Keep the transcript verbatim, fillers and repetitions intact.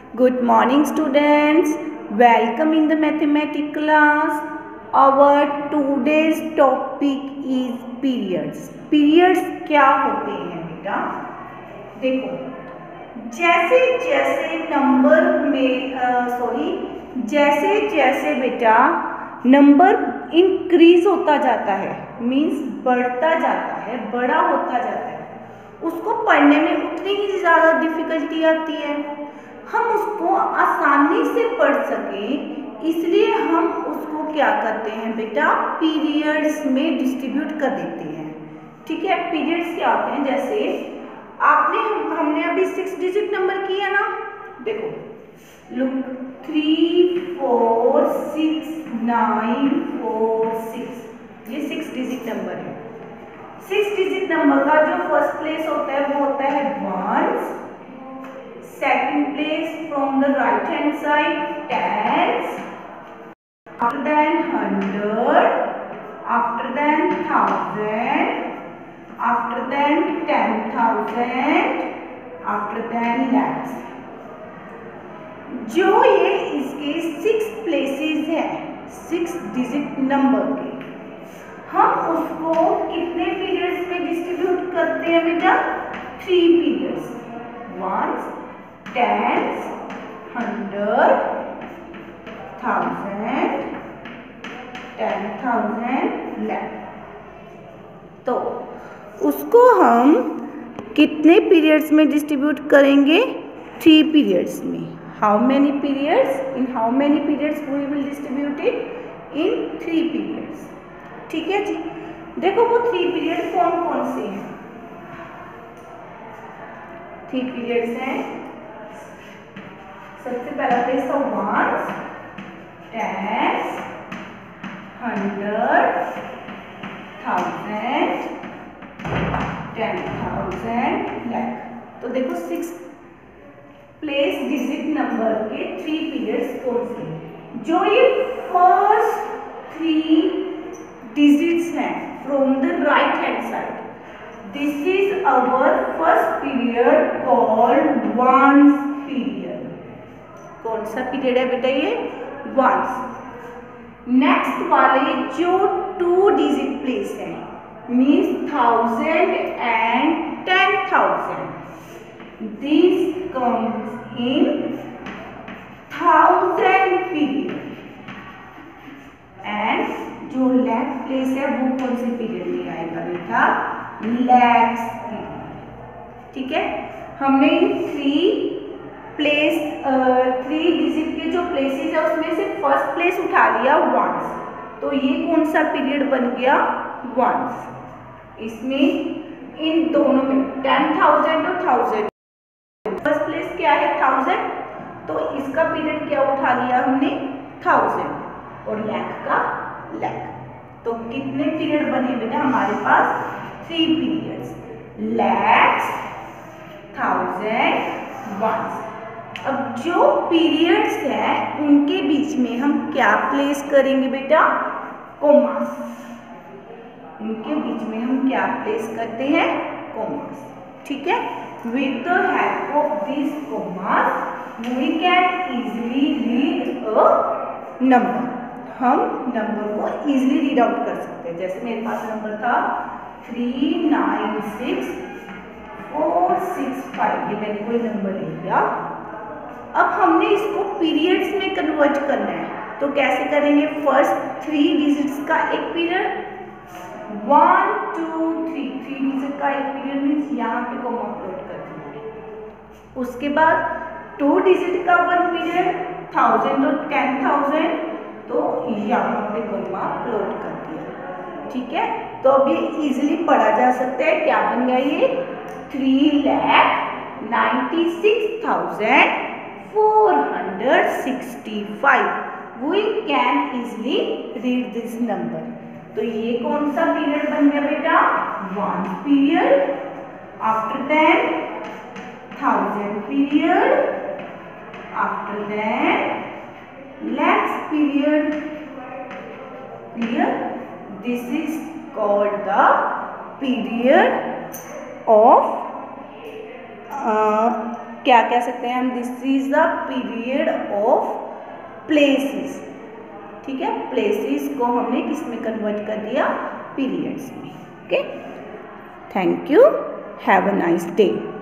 Good morning students. Welcome in the mathematics class. Our today's topic is periods. Periods क्या होते हैं बेटा? देखो, जैसे जैसे नंबर में सॉरी जैसे जैसे बेटा नंबर इंक्रीज होता जाता है, मीन्स बढ़ता जाता है, बड़ा होता जाता है, उसको पढ़ने में उतनी ही ज़्यादा डिफिकल्टी आती है। हम उसको आसानी से पढ़ सकें इसलिए हम उसको क्या करते हैं बेटा, पीरियड्स में डिस्ट्रीब्यूट कर देते हैं। ठीक है, पीरियड्स क्या होते हैं? जैसे आपने हमने अभी सिक्स डिजिट नंबर किया ना, देखो look three four six nine four six, ये सिक्स डिजिट नंबर है। सिक्स डिजिट नंबर का जो फर्स्ट प्लेस होता है वो होता है ones, second place from the right hand side tens, after then hundred, after then thousand, after then ten thousand, after then lakhs. जो ये इसके सिक्स प्लेसेस है सिक्स डिजिट नंबर के, हम उसको कितने पीरियड्स में डिस्ट्रीब्यूट करते हैं बेटा? Three periods, ones, tens, hundred, thousand, ten thousand, lakh. तो उसको हम कितने पीरियड्स में डिस्ट्रीब्यूट करेंगे? थ्री पीरियड्स में। How many periods? In how many periods we will distribute it? In three periods. ठीक है जी। देखो वो थ्री पीरियड कौन कौन से हैं? थ्री पीरियड्स हैं, सबसे पहला प्लेस था ones, tens, hundred, thousand, ten thousand, lakh. तो देखो सिक्स प्लेस डिजिट नंबर के थ्री पीरियड्स कौन से हैं? जो ये फर्स्ट थ्री डिजिट्स हैं from the right hand side, this is our first period called ones period. कौन सा पीरियड है बेटा? ये वंस। नेक्स्ट वाले जो टू डिजिट प्लेस हैं, means thousand and ten thousand, this comes in thousand period. And जो लैख प्लेस है वो कौन से पीरियड में आएगा बेटा? लैक्स पीरियड। ठीक है, हमने थ्री प्लेस थ्री डिजिट के जो प्लेसेस है उसमें से फर्स्ट प्लेस उठा लिया वंस, तो ये कौन सा पीरियड बन गया? वंस। इसमें इन दोनों में टेन थाउजेंड और थाउजेंड, फर्स्ट प्लेस क्या है? थाउजेंड, तो इसका पीरियड क्या उठा लिया हमने? थाउजेंड, और लैख का लैख। तो कितने पीरियड बने बेटा हमारे पास? Three periods, lakhs, thousand, ones. अब जो पीरियड्स हैं उनके बीच में हम क्या प्लेस करेंगे बेटा? कोमास। उनके बीच में हम क्या प्लेस करते हैं? कोमास। ठीक है, with the help of this commas we can easily read a number. हम नंबर को इजीली रीड आउट कर सकते हैं। जैसे मेरे पास नंबर था three nine six four six five, ये मैंने कोई नंबर ले लिया। अब हमने इसको पीरियड्स में कन्वर्ट करना है, तो कैसे करेंगे? फर्स्ट थ्री डिजिट्स का एक period, one two three, three digit का एक पीरियड मीन्स यहाँ पे कोमा प्लॉट कर दिया। उसके बाद टू डिजिट का वन पीरियड, थाउजेंड और टेन थाउजेंड, तो यहाँ पे कोमा प्लॉट कर दिया। ठीक है, तो अब ये इजीली पढ़ा जा सकता है। क्या बन गया ये? Three lakh ninety six thousand four hundred sixty five. We can easily read this number. तो ये कौन सा पीरियड बन गया बेटा? One period. After then thousand period, after then lakhs period. Clear? This is called the period of uh, क्या कह सकते हैं हम, this is the period of places. ठीक है, प्लेसेस को हमने किस में कन्वर्ट कर दिया, पीरियड्स में। Okay, thank you, have a nice day.